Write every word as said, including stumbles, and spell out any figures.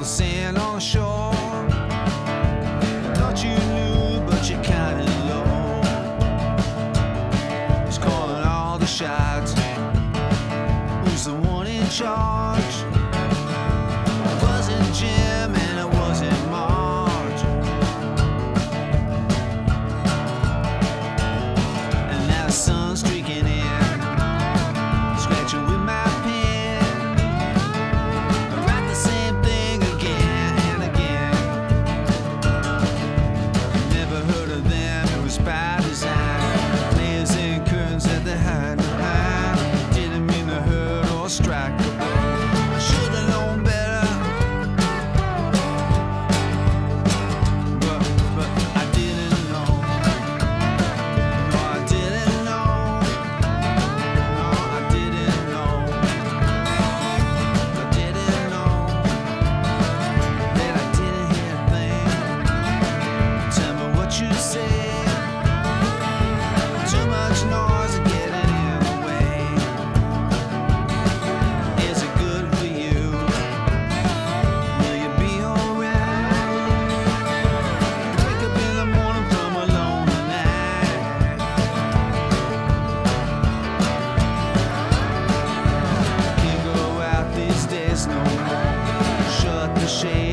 the sand on the shore. Thought you knew, but you counted low. He's calling all the shots. Who's the one in charge? It wasn't Jim and it wasn't Marge. And now the sun's streaking in, scratching with my pen. I write the same thing again and again. Never heard of them, it was by design. Layers and curtains that they hide behind. Didn't mean to hurt or strike. I should have known better, but, but I didn't know. No, I didn't know. No, I didn't know. I didn't know that I didn't hear a thing. Tell me what you said. Too much noise and getting in the way. Is it good for you? Will you be alright? Wake up in the morning from a lonely night. Can't go out these days no more. Shut the shade.